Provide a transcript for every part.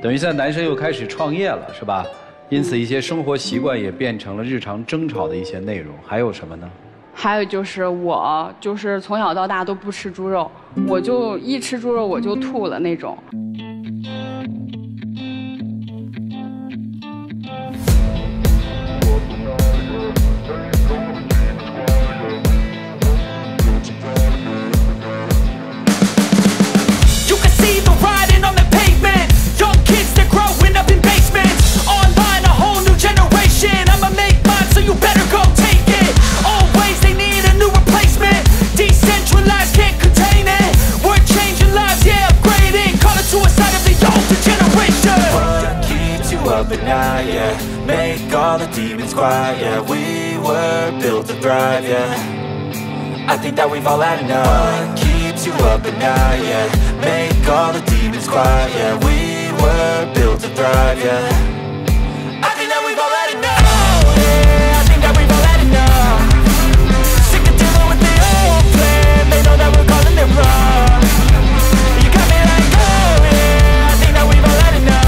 等于现在男生又开始创业了，是吧？因此一些生活习惯也变成了日常争吵的一些内容。还有什么呢？ 还有就是我就是从小到大都不吃猪肉，我就一吃猪肉我就吐了那种。 Up at night, yeah. Make all the demons quiet, yeah. We were built to thrive, yeah. I think that we've all had enough. What keeps you up at night, yeah. Make all the demons quiet, yeah. We were built to thrive, yeah. I think that we've all had enough, yeah. I think that we've all had enough. Sick of dealing with the old plan. They know that we're calling it wrong. You got me like, oh yeah. I think that we've all had enough.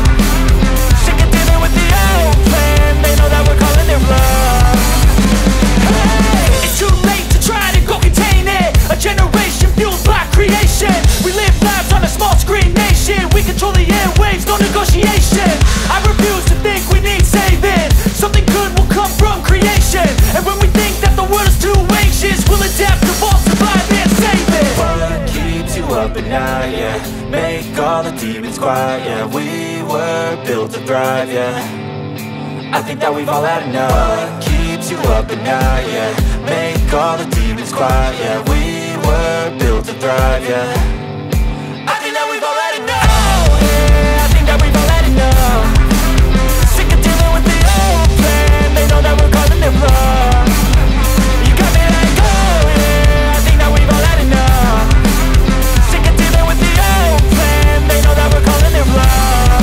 It's too late to try to go contain it. A generation fueled by creation. We live lives on a small screen nation. We control the airwaves, no negotiation. I refuse to think we need saving. Something good will come from creation. And when we think that the world is too anxious, we'll adapt, evolve, survive and save it. What keeps you up at night, yeah. Make all the demons quiet, yeah. We were built to thrive, yeah. I think that we've all had enough. What keeps you up at night, yeah. Make all the demons quiet, yeah. We were built to thrive, yeah. I think that we've all had enough, yeah. I think that we've all had enough. Sick of dealing with the old plan. They know that we're calling it wrong. You got me like, oh yeah. I think that we've all had enough. Sick of dealing with the old plan. They know that we're calling it wrong.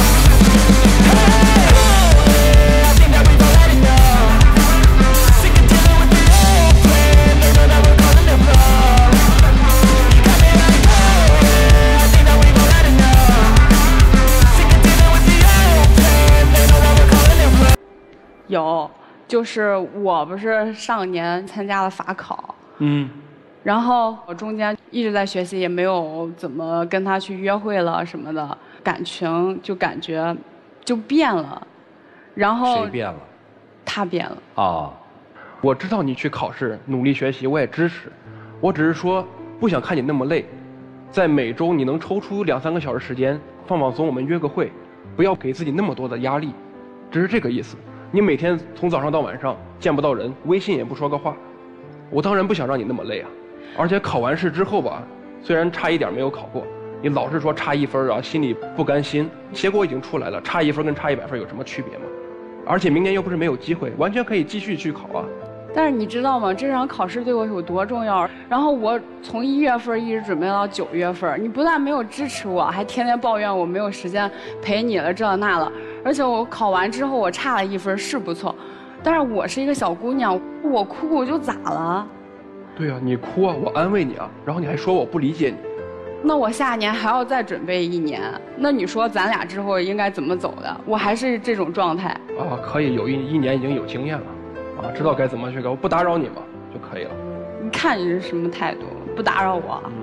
有，就是我不是上年参加了法考，然后我中间一直在学习，也没有怎么跟他去约会了什么的，感情就感觉就变了，然后谁变了？ 他变了。 哦， 我知道你去考试努力学习，我也支持，我只是说不想看你那么累，在每周你能抽出2、3个小时时间放放松，我们约个会，不要给自己那么多的压力，只是这个意思。你每天从早上到晚上见不到人，微信也不说个话，我当然不想让你那么累啊。而且考完试之后吧，虽然差一点没有考过，你老是说差1分啊，心里不甘心。结果已经出来了，差1分跟差100分有什么区别吗？而且明年又不是没有机会，完全可以继续去考啊。 但是你知道吗？这场考试对我有多重要？然后我从1月份一直准备到9月份，你不但没有支持我，还天天抱怨我没有时间陪你了，这那了。而且我考完之后我差了1分是不错，但是我是一个小姑娘，我哭我就咋了？ 对啊，你哭啊，我安慰你啊，然后你还说我不理解你。 那我下年还要再准备1年，那你说咱俩之后应该怎么走的？我还是这种状态。 啊，可以有一年已经有经验了，啊，知道该怎么去搞，不打扰你嘛就可以了。 你看你是什么态度？不打扰我。